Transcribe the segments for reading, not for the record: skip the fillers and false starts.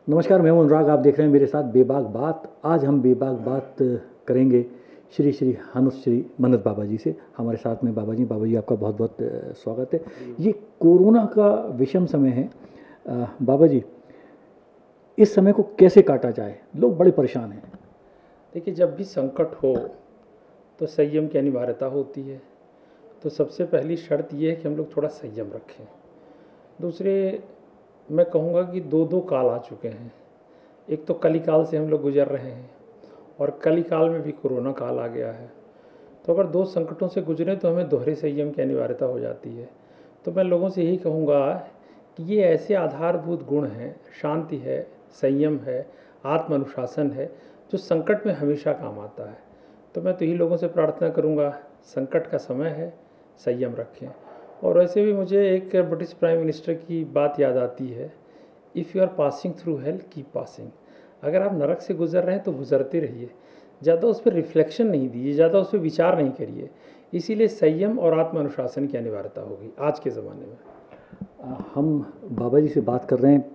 नमस्कार, मैं हूं अनुराग। आप देख रहे हैं मेरे साथ बेबाक बात। आज हम बेबाक बात करेंगे श्री श्री हनुष श्री मन्नत बाबा जी से। हमारे साथ में बाबा जी आपका बहुत बहुत स्वागत है। ये कोरोना का विषम समय है। बाबा जी, इस समय को कैसे काटा जाए? लोग बड़े परेशान हैं। देखिए, जब भी संकट हो तो संयम की अनिवार्यता होती है। तो सबसे पहली शर्त ये है कि हम लोग थोड़ा संयम रखें। दूसरे, मैं कहूँगा कि दो दो काल आ चुके हैं। एक तो कलिकाल से हम लोग गुजर रहे हैं और कलिकाल में भी कोरोना काल आ गया है। तो अगर दो संकटों से गुजरें तो हमें दोहरे संयम की अनिवार्यता हो जाती है। तो मैं लोगों से यही कहूँगा कि ये ऐसे आधारभूत गुण हैं, शांति है, संयम है, आत्म अनुशासन है, जो संकट में हमेशा काम आता है। तो मैं तो यही लोगों से प्रार्थना करूँगा, संकट का समय है, संयम रखें। और वैसे भी मुझे एक ब्रिटिश प्राइम मिनिस्टर की बात याद आती है, if you are passing through hell keep passing. अगर आप नरक से गुजर रहे हैं तो गुजरते रहिए, ज़्यादा उस पर रिफ्लेक्शन नहीं दीजिए, ज़्यादा उस पर विचार नहीं करिए। इसीलिए संयम और आत्म अनुशासन की अनिवार्यता होगी आज के ज़माने में। हम बाबा जी से बात कर रहे हैं।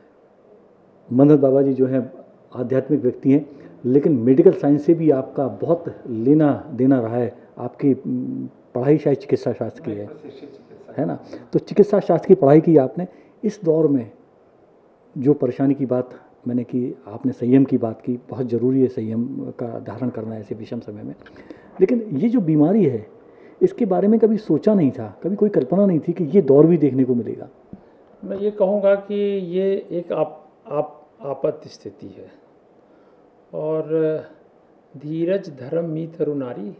मन्नत बाबा जी जो हैं आध्यात्मिक व्यक्ति हैं, लेकिन मेडिकल साइंस से भी आपका बहुत लेना देना रहा है। आपकी पढ़ाई शायद चिकित्सा शास्त्र की है ना? तो चिकित्सा शास्त्र की पढ़ाई की आपने। इस दौर में जो परेशानी की बात मैंने की, आपने संयम की बात की। बहुत ज़रूरी है संयम का धारण करना ऐसे विषम समय में। लेकिन ये जो बीमारी है, इसके बारे में कभी सोचा नहीं था, कभी कोई कल्पना नहीं थी कि ये दौर भी देखने को मिलेगा। मैं ये कहूँगा कि ये एक आपात स्थिति है। और धीरज धर्म मी तरु नारी,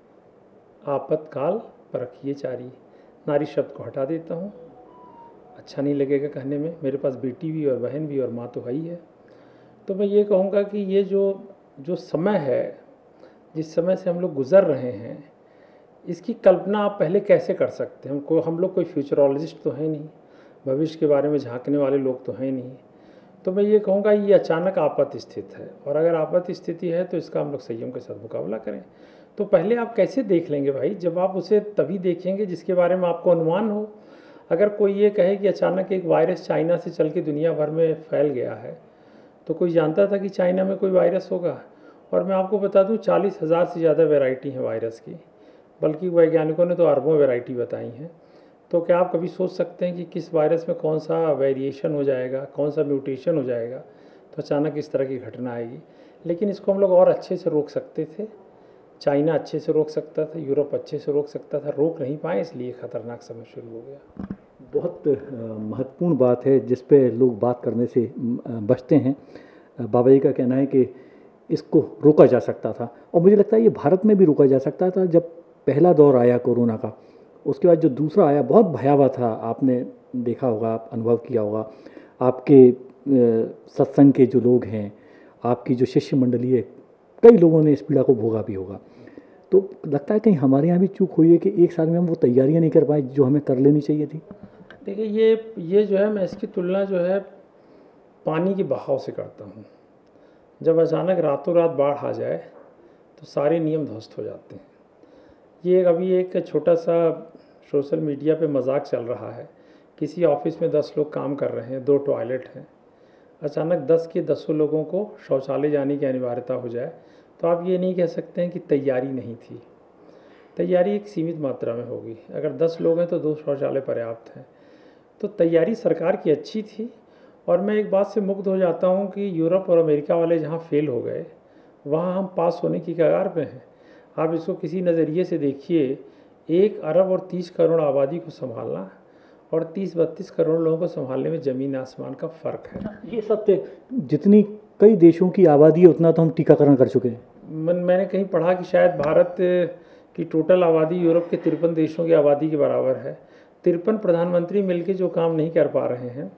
आपातकाल परखिए चारी। नारी शब्द को हटा देता हूँ, अच्छा नहीं लगेगा कहने में। मेरे पास बेटी भी और बहन भी और माँ तो है ही है। तो मैं ये कहूँगा कि ये जो जो समय है, जिस समय से हम लोग गुज़र रहे हैं, इसकी कल्पना आप पहले कैसे कर सकते हैं? हम लोग कोई फ्यूचरोलॉजिस्ट तो हैं नहीं, भविष्य के बारे में झांकने वाले लोग तो हैं नहीं। तो मैं ये कहूँगा ये अचानक आपात स्थिति है, और अगर आपात स्थिति है तो इसका हम लोग संयम के साथ मुकाबला करें। तो पहले आप कैसे देख लेंगे भाई? जब आप उसे तभी देखेंगे जिसके बारे में आपको अनुमान हो। अगर कोई ये कहे कि अचानक एक वायरस चाइना से चल के दुनिया भर में फैल गया है, तो कोई जानता था कि चाइना में कोई वायरस होगा? और मैं आपको बता दूं, 40,000 से ज़्यादा वैरायटी हैं वायरस की, बल्कि वैज्ञानिकों ने तो अरबों वैरायटी बताई हैं। तो क्या आप कभी सोच सकते हैं कि किस वायरस में कौन सा वेरिएशन हो जाएगा, कौन सा म्यूटेशन हो जाएगा? तो अचानक इस तरह की घटना आएगी। लेकिन इसको हम लोग और अच्छे से रोक सकते थे। चाइना अच्छे से रोक सकता था, यूरोप अच्छे से रोक सकता था, रोक नहीं पाए, इसलिए खतरनाक समय शुरू हो गया। बहुत महत्वपूर्ण बात है जिस पे लोग बात करने से बचते हैं। बाबा जी का कहना है कि इसको रोका जा सकता था, और मुझे लगता है ये भारत में भी रोका जा सकता था। जब पहला दौर आया कोरोना का, उसके बाद जो दूसरा आया बहुत भयावह था। आपने देखा होगा, आप अनुभव किया होगा। आपके सत्संग के जो लोग हैं, आपकी जो शिष्य मंडली है, कई लोगों ने इस पीड़ा को भोगा भी होगा। तो लगता है कहीं हमारे यहाँ भी चूक हुई है कि एक साल में हम वो तैयारियाँ नहीं कर पाए जो हमें कर लेनी चाहिए थी। देखिए, ये जो है, मैं इसकी तुलना जो है पानी के बहाव से करता हूँ। जब अचानक रातों रात बाढ़ आ जाए तो सारे नियम ध्वस्त हो जाते हैं। ये अभी एक छोटा सा सोशल मीडिया पे मजाक चल रहा है। किसी ऑफिस में 10 लोग काम कर रहे हैं, 2 टॉयलेट हैं। अचानक 10 के 10 लोगों को शौचालय जाने की अनिवार्यता हो जाए, तो आप ये नहीं कह सकते हैं कि तैयारी नहीं थी। तैयारी एक सीमित मात्रा में होगी। अगर 10 लोग हैं तो 2 शौचालय पर्याप्त हैं। तो तैयारी सरकार की अच्छी थी। और मैं एक बात से मुग्ध हो जाता हूँ कि यूरोप और अमेरिका वाले जहाँ फेल हो गए, वहाँ हम पास होने की कगार पे हैं। आप इसको किसी नज़रिए से देखिए, 1 अरब और 30 करोड़ आबादी को संभालना और 30-32 करोड़ लोगों को संभालने में ज़मीन आसमान का फ़र्क है। ये सब जितनी कई देशों की आबादी है उतना तो हम टीकाकरण कर चुके हैं। मैंने कहीं पढ़ा कि शायद भारत की टोटल आबादी यूरोप के 53 देशों की आबादी के बराबर है। 53 प्रधानमंत्री मिलकर जो काम नहीं कर पा रहे हैं,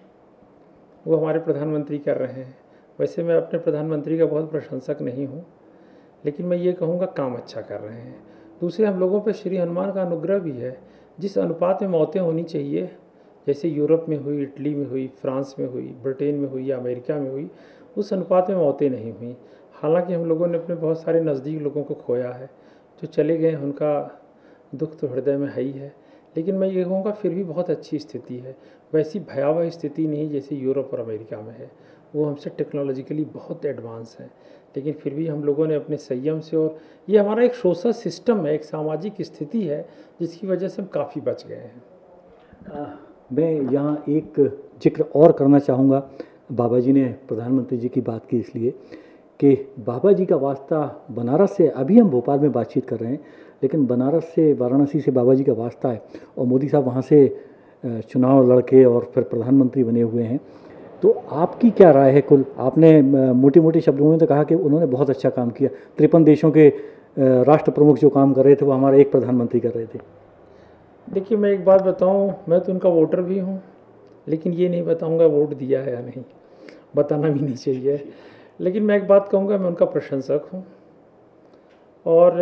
वो हमारे प्रधानमंत्री कर रहे हैं। वैसे मैं अपने प्रधानमंत्री का बहुत प्रशंसक नहीं हूँ, लेकिन मैं ये कहूँगा काम अच्छा कर रहे हैं। दूसरे, हम लोगों पर श्री हनुमान का अनुग्रह भी है। जिस अनुपात में मौतें होनी चाहिए, जैसे यूरोप में हुई, इटली में हुई, फ्रांस में हुई, ब्रिटेन में हुई या अमेरिका में हुई, उस अनुपात में मौतें नहीं हुई। हालांकि हम लोगों ने अपने बहुत सारे नज़दीक लोगों को खोया है। जो चले गए उनका दुख तो हृदय में है ही है। लेकिन मैं ये कहूँगा फिर भी बहुत अच्छी स्थिति है। वैसी भयावह स्थिति नहीं जैसे यूरोप और अमेरिका में है। वो हमसे टेक्नोलॉजिकली बहुत एडवांस हैं, लेकिन फिर भी हम लोगों ने अपने संयम से, और ये हमारा एक सोशल सिस्टम है, एक सामाजिक स्थिति है जिसकी वजह से हम काफ़ी बच गए हैं। मैं यहाँ एक जिक्र और करना चाहूँगा। बाबा जी ने प्रधानमंत्री जी की बात की इसलिए कि बाबा जी का वास्ता बनारस से, अभी हम भोपाल में बातचीत कर रहे हैं, लेकिन बनारस से, वाराणसी से बाबा जी का वास्ता है, और मोदी साहब वहाँ से चुनाव लड़के और फिर प्रधानमंत्री बने हुए हैं। तो आपकी क्या राय है? कुल आपने मोटे मोटे शब्दों में तो कहा कि उन्होंने बहुत अच्छा काम किया, 53 देशों के राष्ट्र प्रमुख जो काम कर रहे थे वो हमारा एक प्रधानमंत्री कर रहे थे। देखिए, मैं एक बात बताऊं, मैं तो उनका वोटर भी हूं, लेकिन ये नहीं बताऊंगा वोट दिया है या नहीं, बताना भी नहीं चाहिए। लेकिन मैं एक बात कहूंगा, मैं उनका प्रशंसक हूं, और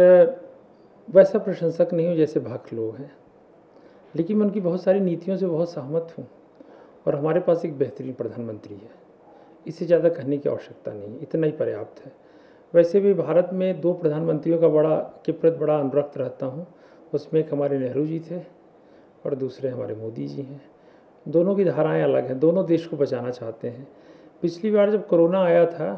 वैसा प्रशंसक नहीं हूं जैसे बाकी लोग हैं, लेकिन मैं उनकी बहुत सारी नीतियों से बहुत सहमत हूं, और हमारे पास एक बेहतरीन प्रधानमंत्री है। इससे ज़्यादा कहने की आवश्यकता नहीं, इतना ही पर्याप्त है। वैसे भी भारत में 2 प्रधानमंत्रियों के प्रति बड़ा अनुरक्त रहता हूँ। उसमें एक हमारे नेहरू जी थे और दूसरे हमारे मोदी जी हैं। दोनों की धाराएं अलग हैं, दोनों देश को बचाना चाहते हैं। पिछली बार जब कोरोना आया था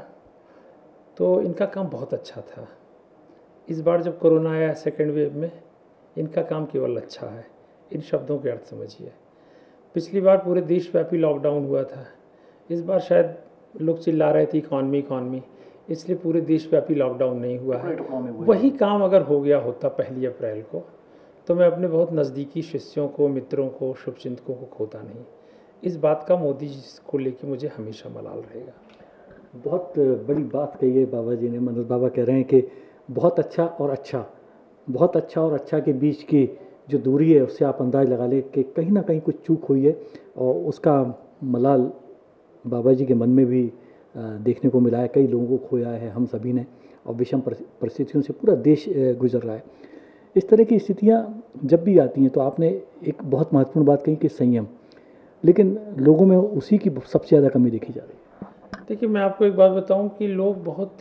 तो इनका काम बहुत अच्छा था। इस बार जब कोरोना आया सेकेंड वेव में, इनका काम केवल अच्छा है। इन शब्दों के अर्थ समझिए। पिछली बार पूरे देशव्यापी लॉकडाउन हुआ था, इस बार शायद लोग चिल्ला रहे थे इकॉनमी, इसलिए पूरे देशव्यापी लॉकडाउन नहीं हुआ है। वही काम अगर हो गया होता 1 अप्रैल को, तो मैं अपने बहुत नज़दीकी शिष्यों को, मित्रों को, शुभचिंतकों को खोता नहीं। इस बात का मोदी जी को लेकर मुझे हमेशा मलाल रहेगा। बहुत बड़ी बात कही है बाबा जी ने। मनोज बाबा कह रहे हैं कि बहुत अच्छा और अच्छा, बहुत अच्छा और अच्छा के बीच की जो दूरी है उससे आप अंदाज़ लगा लें कि कहीं ना कहीं कुछ चूक हुई है, और उसका मलाल बाबा जी के मन में भी देखने को मिला है। कई लोगों को खोया है हम सभी ने, और विषम परिस्थितियों से पूरा देश गुजर रहा है। इस तरह की स्थितियाँ जब भी आती हैं तो आपने एक बहुत महत्वपूर्ण बात कही कि संयम, लेकिन लोगों में उसी की सबसे ज़्यादा कमी देखी जा रही है। देखिए, मैं आपको एक बात बताऊं कि लोग बहुत,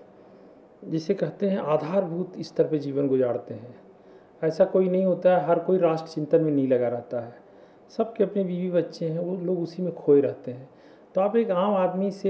जिसे कहते हैं, आधारभूत स्तर पे जीवन गुजारते हैं। ऐसा कोई नहीं होता है, हर कोई राष्ट्र चिंतन में नहीं लगा रहता है। सबके अपने बीवी बच्चे हैं, वो लोग उसी में खोए रहते हैं। तो आप एक आम आदमी से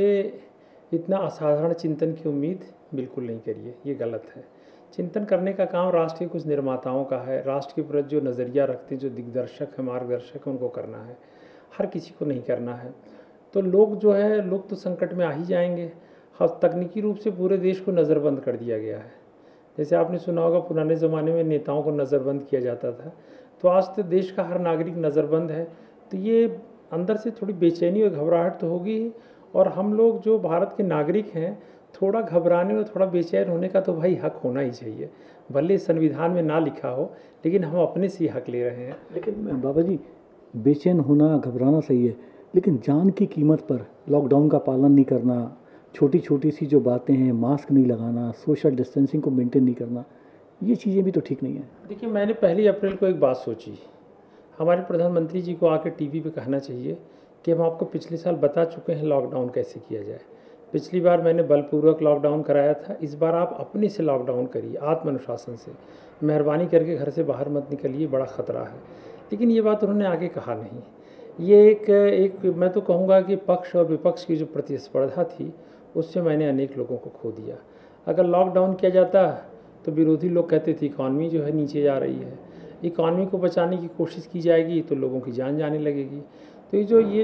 इतना असाधारण चिंतन की उम्मीद बिल्कुल नहीं करिए, ये गलत है। चिंतन करने का काम राष्ट्र के कुछ निर्माताओं का है। राष्ट्र के प्रति जो नज़रिया रखते हैं, जो दिग्दर्शक है, मार्गदर्शक है, उनको करना है, हर किसी को नहीं करना है। तो लोग जो है, लोग तो संकट में आ ही जाएंगे। हाँ, तकनीकी रूप से पूरे देश को नज़रबंद कर दिया गया है। जैसे आपने सुना होगा, पुराने ज़माने में नेताओं को नज़रबंद किया जाता था, तो आज तो देश का हर नागरिक नज़रबंद है। तो ये अंदर से थोड़ी बेचैनी और घबराहट तो होगी, और हम लोग जो भारत के नागरिक हैं, थोड़ा घबराने और थोड़ा बेचैन होने का तो भाई हक होना ही चाहिए। भले संविधान में ना लिखा हो, लेकिन हम अपने से ही हक ले रहे हैं। लेकिन बाबा जी, बेचैन होना, घबराना सही है, लेकिन जान की कीमत पर लॉकडाउन का पालन नहीं करना, छोटी छोटी सी जो बातें हैं, मास्क नहीं लगाना, सोशल डिस्टेंसिंग को मेंटेन नहीं करना, ये चीज़ें भी तो ठीक नहीं है। देखिए, मैंने 1 अप्रैल को एक बात सोची, हमारे प्रधानमंत्री जी को आकर टीवी पे कहना चाहिए कि हम आपको पिछले साल बता चुके हैं लॉकडाउन कैसे किया जाए। पिछली बार मैंने बलपूर्वक लॉकडाउन कराया था, इस बार आप अपने से लॉकडाउन करिए, आत्मानुशासन से। मेहरबानी करके घर से बाहर मत निकलिए, बड़ा ख़तरा है। लेकिन ये बात उन्होंने आगे कहा नहीं। ये एक मैं तो कहूँगा कि पक्ष और विपक्ष की जो प्रतिस्पर्धा थी, उससे मैंने अनेक लोगों को खो दिया। अगर लॉकडाउन किया जाता तो विरोधी लोग कहते थे इकॉनमी जो है नीचे जा रही है, इकॉनमी को बचाने की कोशिश की जाएगी तो लोगों की जान जाने लगेगी। तो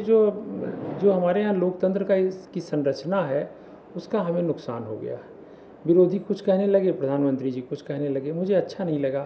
ये जो हमारे यहाँ लोकतंत्र का इसकी संरचना है, उसका हमें नुकसान हो गया। विरोधी कुछ कहने लगे, प्रधानमंत्री जी कुछ कहने लगे, मुझे अच्छा नहीं लगा।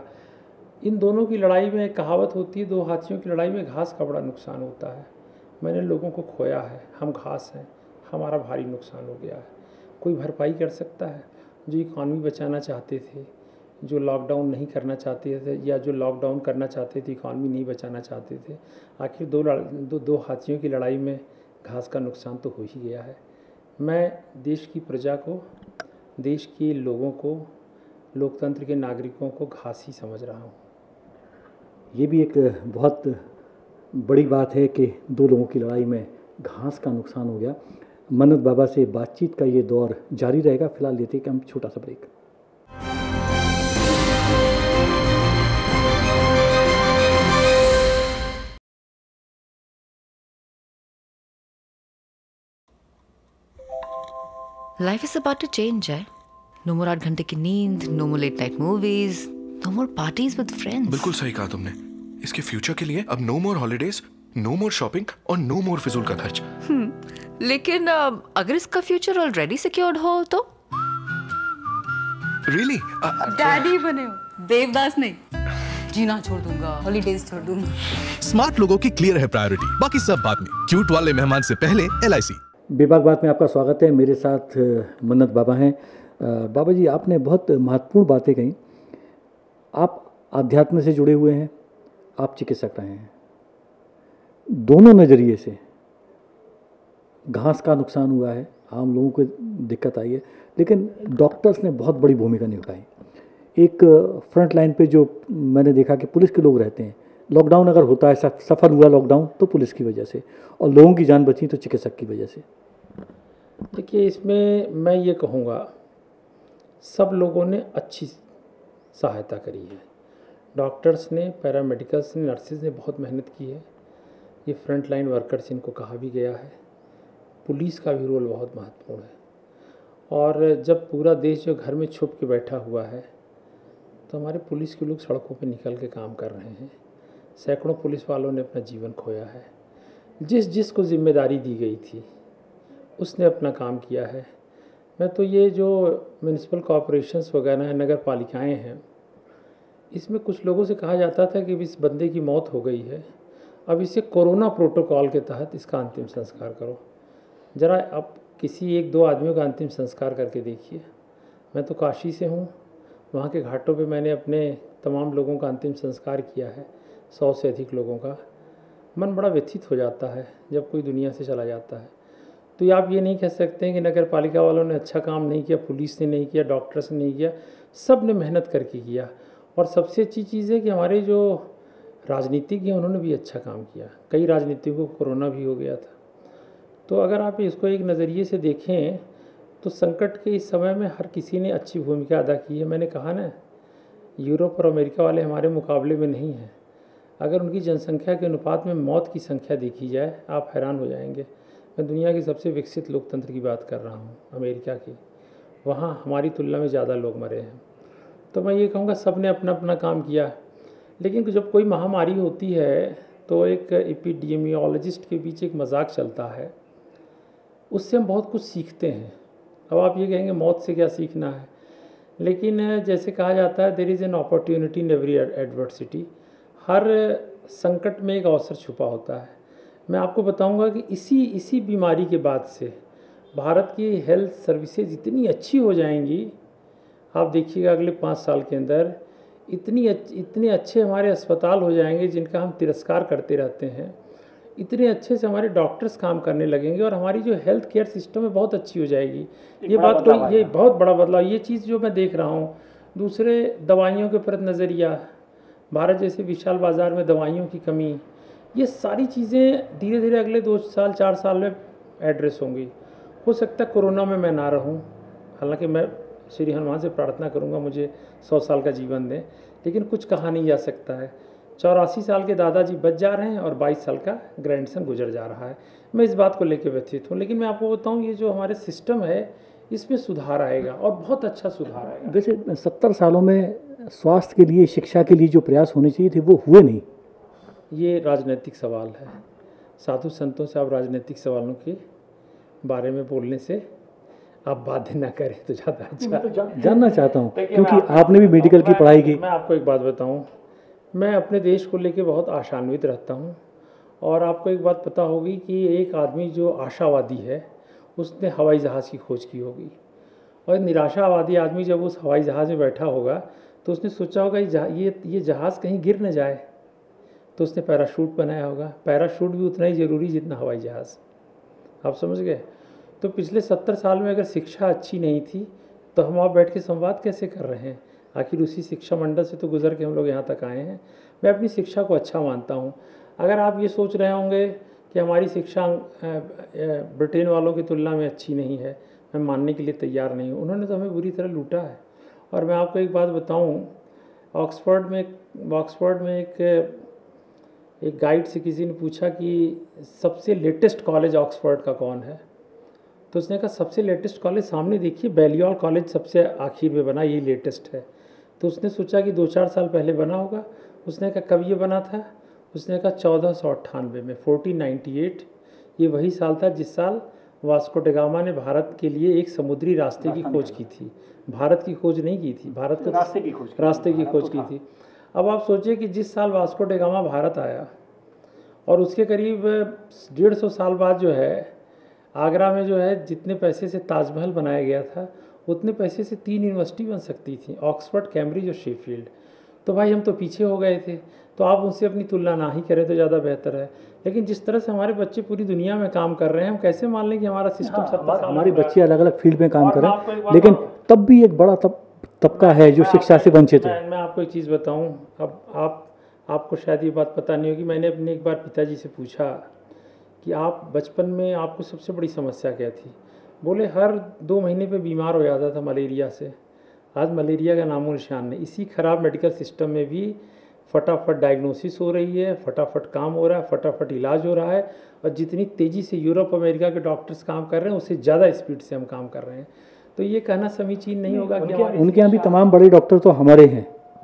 इन दोनों की लड़ाई में एक कहावत होती है, 2 हाथियों की लड़ाई में घास का बड़ा नुकसान होता है। मैंने लोगों को खोया है, हम घास हैं, हमारा भारी नुकसान हो गया है। कोई भरपाई कर सकता है? जो इकॉनमी बचाना चाहते थे, जो लॉकडाउन नहीं करना चाहते थे, या जो लॉकडाउन करना चाहते थे इकॉनमी नहीं बचाना चाहते थे, आखिर दो हाथियों की लड़ाई में घास का नुकसान तो हो ही गया है। मैं देश की प्रजा को, देश के लोगों को, लोकतंत्र के नागरिकों को घास ही समझ रहा हूँ। ये भी एक बहुत बड़ी बात है कि 2 लोगों की लड़ाई में घास का नुकसान हो गया। मन्नत बाबा से बातचीत का ये दौर जारी रहेगा। फिलहाल लेते हैं कि हम छोटा सा break. Life is about to change, है. No more 8 घंटे की नींद, no more late night movies, no more parties with friends. बिल्कुल सही कहा तुमने. इसके फ्यूचर के लिए अब no more holidays, no more shopping और no more फिजूल का खर्च. लेकिन अगर इसका फ्यूचर ऑलरेडी सिक्योर्ड हो तो? Really? डैडी बने हो, देवदास नहीं. जीना छोड़ दूंगा, हॉलीडेज छोड़ दूंगा. स्मार्ट लोगों की क्लियर है प्रायोरिटी, बाकी सब बाद में. क्यूट वाले मेहमान से पहले LIC. बेबाक बात में आपका स्वागत है. मेरे साथ मन्नत बाबा हैं. बाबा जी, आपने बहुत महत्वपूर्ण बातें कही. आप आध्यात्म से जुड़े हुए हैं, आप चिकित्सक रहे हैं. दोनों नज़रिए से घास का नुकसान हुआ है, आम लोगों को दिक्कत आई है, लेकिन डॉक्टर्स ने बहुत बड़ी भूमिका निभाई. एक फ्रंट लाइन पे जो मैंने देखा कि पुलिस के लोग रहते हैं. लॉकडाउन अगर होता है, सफल हुआ लॉकडाउन, तो पुलिस की वजह से, और लोगों की जान बची तो चिकित्सक की वजह से. देखिए, इसमें मैं ये कहूँगा, सब लोगों ने अच्छी सहायता करी है. डॉक्टर्स ने, पैरामेडिकल्स ने, नर्सेज ने बहुत मेहनत की है. ये फ्रंट लाइन वर्कर्स, इनको कहा भी गया है. पुलिस का भी रोल बहुत महत्वपूर्ण है. और जब पूरा देश जो घर में छुप के बैठा हुआ है, तो हमारे पुलिस के लोग सड़कों पे निकल के काम कर रहे हैं. सैकड़ों पुलिस वालों ने अपना जीवन खोया है. जिसको जिम्मेदारी दी गई थी उसने अपना काम किया है. मैं तो ये जो म्यूनिसिपल कॉरपोरेशंस वगैरह हैं, नगर पालिकाएँ हैं, इसमें कुछ लोगों से कहा जाता था कि इस बंदे की मौत हो गई है, अब इसे कोरोना प्रोटोकॉल के तहत इसका अंतिम संस्कार करो. ज़रा अब किसी 1-2 आदमियों का अंतिम संस्कार करके देखिए. मैं तो काशी से हूँ, वहाँ के घाटों पे मैंने अपने तमाम लोगों का अंतिम संस्कार किया है, 100 से अधिक लोगों का. मन बड़ा व्यथित हो जाता है जब कोई दुनिया से चला जाता है. तो आप ये नहीं कह सकते हैं कि नगर पालिका वालों ने अच्छा काम नहीं किया, पुलिस ने नहीं किया, डॉक्टर्स ने नहीं किया. सब ने मेहनत करके किया. और सबसे अच्छी चीज़ है कि हमारे जो राजनीतिक हैं उन्होंने भी अच्छा काम किया. कई राजनीतिकों को कोरोना भी हो गया था. तो अगर आप इसको एक नज़रिए से देखें तो संकट के इस समय में हर किसी ने अच्छी भूमिका अदा की है. मैंने कहा ना, यूरोप और अमेरिका वाले हमारे मुकाबले में नहीं हैं. अगर उनकी जनसंख्या के अनुपात में मौत की संख्या देखी जाए, आप हैरान हो जाएंगे. मैं दुनिया के सबसे विकसित लोकतंत्र की बात कर रहा हूँ, अमेरिका की. वहाँ हमारी तुलना में ज़्यादा लोग मरे हैं. तो मैं ये कहूँगा, सब ने अपना अपना काम किया. लेकिन जब कोई महामारी होती है तो एक एपिडेमियोलॉजिस्ट के बीच एक मजाक चलता है, उससे हम बहुत कुछ सीखते हैं. अब आप ये कहेंगे मौत से क्या सीखना है, लेकिन जैसे कहा जाता है, there is an opportunity in every adversity. हर संकट में एक अवसर छुपा होता है. मैं आपको बताऊंगा कि इसी बीमारी के बाद से भारत की हेल्थ सर्विसेज इतनी अच्छी हो जाएंगी. आप देखिएगा अगले 5 साल के अंदर इतने अच्छे हमारे अस्पताल हो जाएंगे जिनका हम तिरस्कार करते रहते हैं. इतने अच्छे से हमारे डॉक्टर्स काम करने लगेंगे और हमारी जो हेल्थ केयर सिस्टम है बहुत अच्छी हो जाएगी. ये बहुत बड़ा बदलाव. ये चीज़ जो मैं देख रहा हूँ. दूसरे, दवाइयों के प्रति नज़रिया, भारत जैसे विशाल बाज़ार में दवाइयों की कमी, ये सारी चीज़ें धीरे धीरे अगले 2 साल 4 साल में एड्रेस होंगी. हो सकता है कोरोना में मैं ना रहूं, हालांकि मैं श्री हनुमान से प्रार्थना करूंगा मुझे 100 साल का जीवन दें, लेकिन कुछ कहा नहीं जा सकता है. 84 साल के दादाजी बच जा रहे हैं और 22 साल का ग्रैंडसन गुजर जा रहा है. मैं इस बात को लेकर व्यथित हूँ. लेकिन मैं आपको बताऊँ, ये जो हमारे सिस्टम है इसमें सुधार आएगा और बहुत अच्छा सुधार आएगा. वैसे 70 सालों में स्वास्थ्य के लिए, शिक्षा के लिए जो प्रयास होने चाहिए थे वो हुए नहीं. ये राजनीतिक सवाल है. साधु संतों से आप राजनीतिक सवालों के बारे में बोलने से आप बाध्य ना करें तो ज़्यादा अच्छा. जानना चाहता हूँ, क्योंकि आपने भी मेडिकल की पढ़ाई की. मैं आपको एक बात बताऊँ, मैं अपने देश को लेकर बहुत आशान्वित रहता हूँ. और आपको एक बात पता होगी कि एक आदमी जो आशावादी है उसने हवाई जहाज़ की खोज की होगी, और निराशावादी आदमी जब उस हवाई जहाज़ में बैठा होगा तो उसने सोचा होगा ये जहाज़ कहीं गिर न जाए, तो उसने पैराशूट बनाया होगा. पैराशूट भी उतना ही ज़रूरी जितना हवाई जहाज़. आप समझ गए. तो पिछले 70 साल में अगर शिक्षा अच्छी नहीं थी तो हम आप बैठ के संवाद कैसे कर रहे हैं. आखिर उसी शिक्षा मंडल से तो गुजर के हम लोग यहाँ तक आए हैं. मैं अपनी शिक्षा को अच्छा मानता हूँ. अगर आप ये सोच रहे होंगे कि हमारी शिक्षा ब्रिटेन वालों की तुलना में अच्छी नहीं है, मैं मानने के लिए तैयार नहीं हूँ. उन्होंने तो हमें बुरी तरह लूटा है. और मैं आपको एक बात बताऊँ, ऑक्सफोर्ड में एक गाइड से किसी ने पूछा कि सबसे लेटेस्ट कॉलेज ऑक्सफोर्ड का कौन है, तो उसने कहा सबसे लेटेस्ट कॉलेज सामने देखिए, बैलियोल कॉलेज सबसे आखिर में बना, ये लेटेस्ट है। तो उसने सोचा कि 2-4 साल पहले बना होगा। उसने कहा कब ये बना था? उसने कहा 1498 में, 1498। ये वही साल था जिस साल वास्को ड गामा ने भारत के लिए एक समुद्री रास्ते की खोज की थी। भारत की खोज नहीं की थी, भारत को रास्ते की खोज की थी। अब आप सोचिए कि जिस साल वास्को ड गामा भारत आया और उसके करीब 150 साल बाद जो है आगरा में जो है जितने पैसे से ताजमहल बनाया गया था उतने पैसे से 3 यूनिवर्सिटी बन सकती थी, ऑक्सफोर्ड, कैम्ब्रिज और शेफील्ड। तो भाई हम तो पीछे हो गए थे, तो आप उनसे अपनी तुलना ना ही करें तो ज़्यादा बेहतर है। लेकिन जिस तरह से हमारे बच्चे पूरी दुनिया में काम कर रहे हैं, हम कैसे मान लें कि हमारा सिस्टम 70 साल हमारे पुराना बच्चे अलग अलग फील्ड में काम और कर मैं रहे आपको एक हैं, बात लेकिन बताऊं। तब भी एक बड़ा तबका है जो शिक्षा से वंचित है। मैं आपको एक चीज़ बताऊं। अब आपको शायद ये बात पता नहीं होगी, मैंने अपने एक बार पिताजी से पूछा कि आप बचपन में आपको सबसे बड़ी समस्या क्या थी? बोले हर 2 महीने पे बीमार हो जाता था मलेरिया से। आज मलेरिया का नामो निशान नहीं। इसी ख़राब मेडिकल सिस्टम में भी फटाफट डायग्नोसिस हो रही है, फटाफट काम हो रहा है, फटाफट इलाज हो रहा है, और जितनी तेज़ी से यूरोप अमेरिका के डॉक्टर्स काम कर रहे हैं उससे ज़्यादा स्पीड से हम काम कर रहे हैं। तो ये कहना समीचीन नहीं होगा कि उनके यहाँ भी तमाम बड़े डॉक्टर तो हमारे हैं।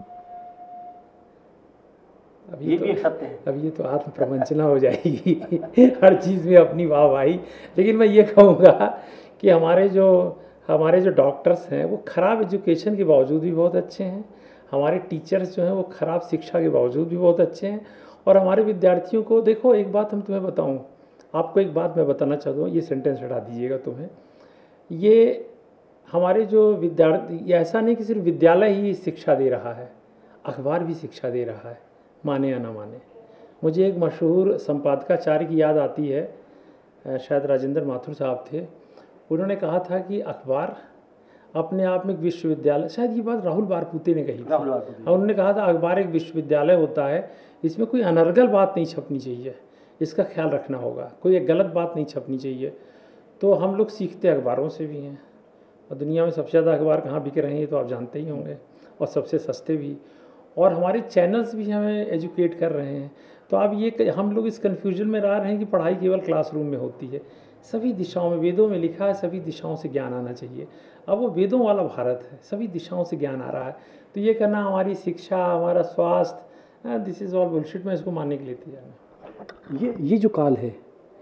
ये भी एक सत्य है। अब ये तो आत्म प्रवंचना हो जाएगी हर चीज़ में अपनी वाहवाही। लेकिन मैं ये कहूँगा कि हमारे जो डॉक्टर्स हैं वो ख़राब एजुकेशन के बावजूद भी बहुत अच्छे हैं, हमारे टीचर्स जो हैं वो ख़राब शिक्षा के बावजूद भी बहुत अच्छे हैं, और हमारे विद्यार्थियों को देखो, एक बात हम तुम्हें बताऊँ, आपको एक बात मैं बताना चाहता हूँ, ये सेंटेंस हटा दीजिएगा तुम्हें। ये हमारे जो विद्यार्थी, ऐसा नहीं कि सिर्फ विद्यालय ही शिक्षा दे रहा है, अखबार भी शिक्षा दे रहा है, माने या ना माने। मुझे एक मशहूर संपादकाचार्य की याद आती है, शायद राजेंद्र माथुर साहब थे। उन्होंने कहा था कि अखबार अपने आप में एक विश्वविद्यालय, शायद ये बात राहुल बारपूते ने कही थी। और उन्होंने कहा था अखबार एक विश्वविद्यालय होता है, इसमें कोई अनर्गल बात नहीं छपनी चाहिए, इसका ख्याल रखना होगा, कोई एक गलत बात नहीं छपनी चाहिए। तो हम लोग सीखते अखबारों से भी हैं, और दुनिया में सबसे ज़्यादा अखबार कहाँ बिक रहे हैं तो आप जानते ही होंगे, और सबसे सस्ते भी। और हमारे चैनल्स भी हमें एजुकेट कर रहे हैं। तो अब ये हम लोग इस कन्फ्यूजन में रह रहे हैं कि पढ़ाई केवल क्लासरूम में होती है। सभी दिशाओं में, वेदों में लिखा है सभी दिशाओं से ज्ञान आना चाहिए। अब वो वेदों वाला भारत है, सभी दिशाओं से ज्ञान आ रहा है। तो ये कहना हमारी शिक्षा, हमारा स्वास्थ्य, दिस इज़ ऑल बुलशिट, मैं इसको मानने के लिए तैयार नहीं। ये जो काल है,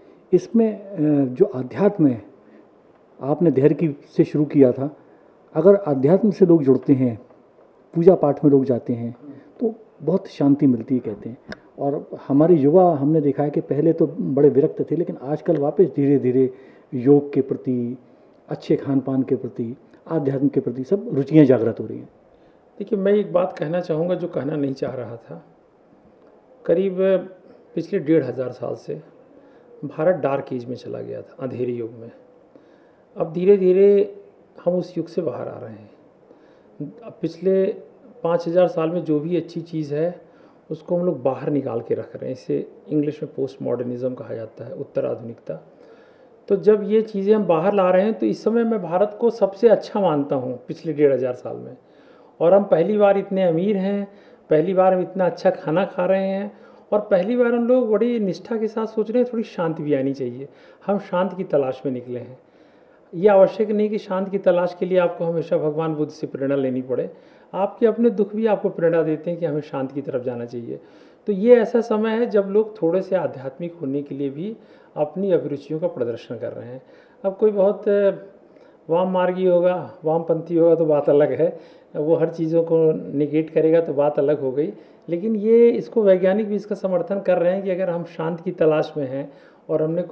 इसमें जो अध्यात्म है, आपने धैर्य की से शुरू किया था, अगर अध्यात्म से लोग जुड़ते हैं, पूजा पाठ में लोग जाते हैं, तो बहुत शांति मिलती है कहते हैं। और हमारे युवा, हमने देखा है कि पहले तो बड़े विरक्त थे, लेकिन आजकल वापस धीरे धीरे योग के प्रति, अच्छे खान पान के प्रति, आध्यात्म के प्रति सब रुचियाँ जागृत हो रही हैं। देखिए, मैं एक बात कहना चाहूँगा जो कहना नहीं चाह रहा था। करीब पिछले 1500 साल से भारत डार्क एज में चला गया था, अंधेरे युग में। अब धीरे धीरे हम उस युग से बाहर आ रहे हैं। अब पिछले 5000 साल में जो भी अच्छी चीज़ है उसको हम लोग बाहर निकाल के रख रहे हैं। इसे इंग्लिश में पोस्ट मॉडर्निज्म कहा जाता है, उत्तर आधुनिकता। तो जब ये चीज़ें हम बाहर ला रहे हैं तो इस समय मैं भारत को सबसे अच्छा मानता हूँ पिछले 1500 साल में। और हम पहली बार इतने अमीर हैं, पहली बार हम इतना अच्छा खाना खा रहे हैं, और पहली बार हम लोग बड़ी निष्ठा के साथ सोच रहे हैं थोड़ी शांति भी आनी चाहिए। हम शांति की तलाश में निकले हैं। ये आवश्यक नहीं कि शांति की तलाश के लिए आपको हमेशा भगवान बुद्ध से प्रेरणा लेनी पड़े। आपके अपने दुख भी आपको प्रेरणा देते हैं कि हमें शांति की तरफ जाना चाहिए। तो ये ऐसा समय है जब लोग थोड़े से आध्यात्मिक होने के लिए भी अपनी अभिरुचियों का प्रदर्शन कर रहे हैं। अब कोई बहुत वाम मार्गी होगा, वामपंथी होगा तो बात अलग है, वो हर चीज़ों को निगेट करेगा तो बात अलग हो गई। लेकिन ये इसको वैज्ञानिक भी इसका समर्थन कर रहे हैं कि अगर हम शांति की तलाश में हैं और हमने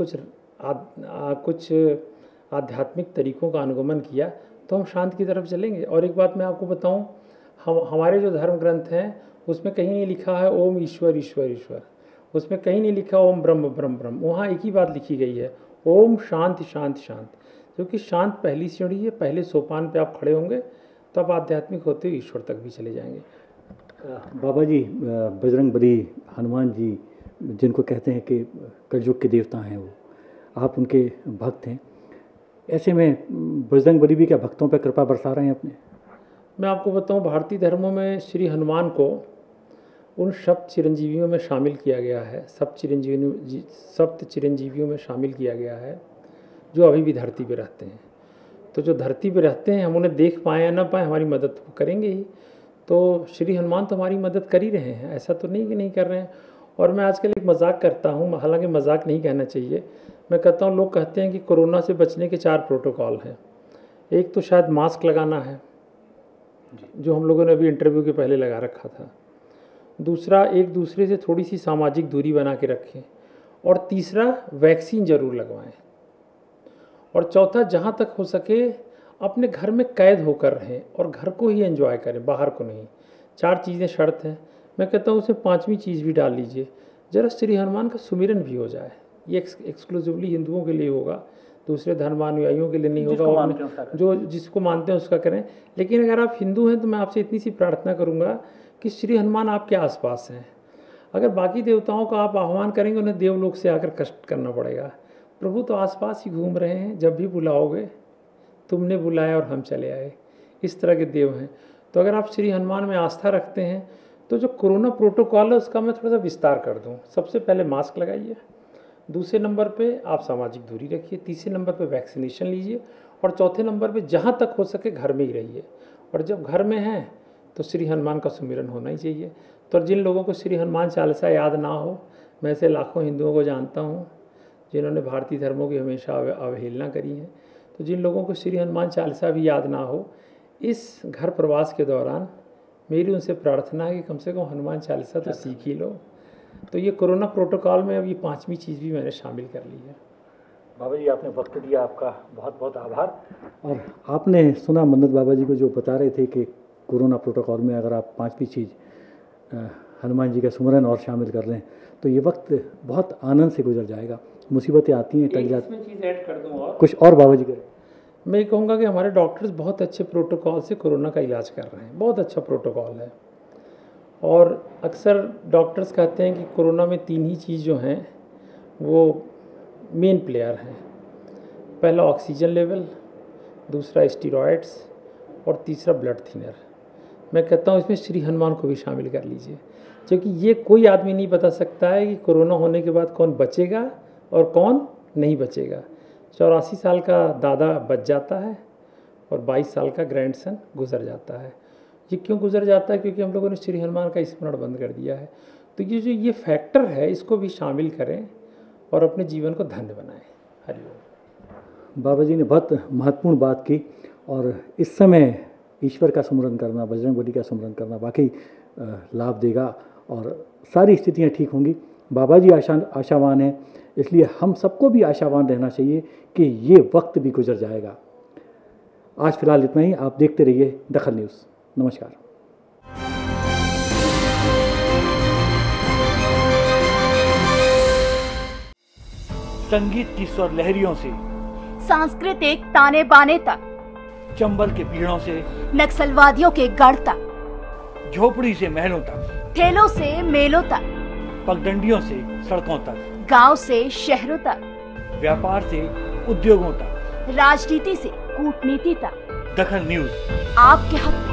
कुछ आध्यात्मिक तरीकों का अनुगमन किया तो हम शांति की तरफ चलेंगे। और एक बात मैं आपको बताऊं, हमारे जो धर्म ग्रंथ हैं उसमें कहीं नहीं लिखा है ओम ईश्वर ईश्वर ईश्वर, उसमें कहीं नहीं लिखा ओम ब्रह्म ब्रह्म ब्रह्म। वहाँ एक ही बात लिखी गई है, ओम शांति शांति शांति। क्योंकि शांत पहली सीढ़ी है, पहले सोपान पे आप खड़े होंगे तो आप आध्यात्मिक होते हुए ईश्वर तक भी चले जाएंगे। बाबा जी, बजरंगबली, हनुमान जी, जिनको कहते हैं कि कलयुग के देवता हैं, वो आप उनके भक्त हैं। ऐसे में बजरंगबली भी क्या भक्तों पर कृपा बरसा रहे हैं अपने? मैं आपको बताऊं, भारतीय धर्मों में श्री हनुमान को उन सप्त चिरंजीवियों में शामिल किया गया है, सप्त चिरंजीवियों में शामिल किया गया है जो अभी भी धरती पे रहते हैं। तो जो धरती पे रहते हैं, हम उन्हें देख पाएँ या ना पाएँ, हमारी मदद तो करेंगे ही। तो श्री हनुमान तो हमारी मदद कर ही रहे हैं, ऐसा तो नहीं कि नहीं कर रहे हैं। और मैं आजकल एक मजाक करता हूँ, हालांकि मजाक नहीं कहना चाहिए, मैं कहता हूँ, लोग कहते हैं कि कोरोना से बचने के 4 प्रोटोकॉल हैं। एक तो शायद मास्क लगाना है, जो हम लोगों ने अभी इंटरव्यू के पहले लगा रखा था। दूसरा, एक दूसरे से थोड़ी सी सामाजिक दूरी बना के रखें। और तीसरा, वैक्सीन ज़रूर लगवाएं। और चौथा, जहाँ तक हो सके अपने घर में कैद होकर रहें और घर को ही एंजॉय करें, बाहर को नहीं। 4 चीज़ें शर्त हैं। मैं कहता हूँ उसमें 5वीं चीज़ भी डाल लीजिए, ज़रा श्री हनुमान का सुमिरन भी हो जाए। ये एक्सक्लूसिवली हिंदुओं के लिए होगा, दूसरे धर्मानुयायियों के लिए नहीं होगा। और जो जिसको मानते हैं उसका करें। लेकिन अगर आप हिंदू हैं तो मैं आपसे इतनी सी प्रार्थना करूँगा कि श्री हनुमान आपके आसपास हैं। अगर बाकी देवताओं का आप आह्वान करेंगे, उन्हें देवलोक से आकर कष्ट करना पड़ेगा। प्रभु तो आसपास ही घूम रहे हैं, जब भी बुलाओगे, तुमने बुलाया और हम चले आए, इस तरह के देव हैं। तो अगर आप श्री हनुमान में आस्था रखते हैं तो जो कोरोना प्रोटोकॉल है उसका मैं थोड़ा सा विस्तार कर दूं। सबसे पहले मास्क लगाइए, दूसरे नंबर पे आप सामाजिक दूरी रखिए, तीसरे नंबर पे वैक्सीनेशन लीजिए, और चौथे नंबर पे जहाँ तक हो सके घर में ही रहिए। और जब घर में हैं तो श्री हनुमान का सुमिरन होना ही चाहिए। तो जिन लोगों को श्री हनुमान चालीसा याद ना हो, मैं ऐसे लाखों हिंदुओं को जानता हूँ जिन्होंने भारतीय धर्मों की हमेशा अवहेलना करी है। तो जिन लोगों को श्री हनुमान चालीसा भी याद ना हो, इस घर प्रवास के दौरान मेरी उनसे प्रार्थना है कि कम से कम हनुमान चालीसा तो सीख ही लो। तो ये कोरोना प्रोटोकॉल में अब ये 5वीं चीज़ भी मैंने शामिल कर ली है। बाबा जी, आपने वक्त दिया, आपका बहुत बहुत आभार। और आपने सुना मन्नत बाबा जी को जो बता रहे थे कि कोरोना प्रोटोकॉल में अगर आप 5वीं चीज़ हनुमान जी का सुमरन और शामिल कर लें तो ये वक्त बहुत आनंद से गुजर जाएगा। मुसीबतें आती हैं, टल जाती हैं। चीज़ ऐड कर दूँ और कुछ और बाबा जी करें। मैं ये कहूँगा कि हमारे डॉक्टर्स बहुत अच्छे प्रोटोकॉल से कोरोना का इलाज कर रहे हैं, बहुत अच्छा प्रोटोकॉल है। और अक्सर डॉक्टर्स कहते हैं कि कोरोना में 3 ही चीज़ जो हैं वो मेन प्लेयर हैं। पहला ऑक्सीजन लेवल, दूसरा स्टीरॉयड्स और तीसरा ब्लड थिनर। मैं कहता हूँ इसमें श्री हनुमान को भी शामिल कर लीजिए, क्योंकि ये कोई आदमी नहीं बता सकता है कि कोरोना होने के बाद कौन बचेगा और कौन नहीं बचेगा। 84 साल का दादा बच जाता है और 22 साल का ग्रैंडसन गुजर जाता है। ये क्यों गुजर जाता है? क्योंकि हम लोगों ने श्री हनुमान का स्मरण बंद कर दिया है। तो ये जो ये फैक्टर है, इसको भी शामिल करें और अपने जीवन को धन्य बनाएं। हरिओम। बाबा जी ने बहुत महत्वपूर्ण बात की। और इस समय ईश्वर का सुमरन करना, बजरंगबली का सुमरन करना वाकई लाभ देगा और सारी स्थितियाँ ठीक होंगी। बाबा जी आशावान हैं, इसलिए हम सबको भी आशावान रहना चाहिए कि ये वक्त भी गुजर जाएगा। आज फिलहाल इतना ही। आप देखते रहिए दखल न्यूज़। नमस्कार। संगीत की स्वर लहरियों से सांस्कृतिक ताने बाने तक, चंबल के पीड़ों से नक्सलवादियों के गढ़ तक, झोपड़ी से महलों तक, ठेलों से मेलों तक, पगडंडियों से सड़कों तक, गांव से शहरों तक, व्यापार से उद्योगों तक, राजनीति से कूटनीति तक, दखल न्यूज आपके हक में।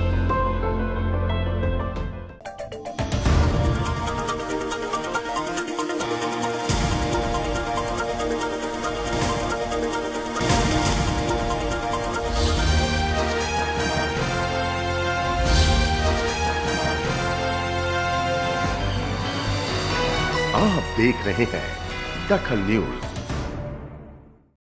आप देख रहे हैं दखल न्यूज।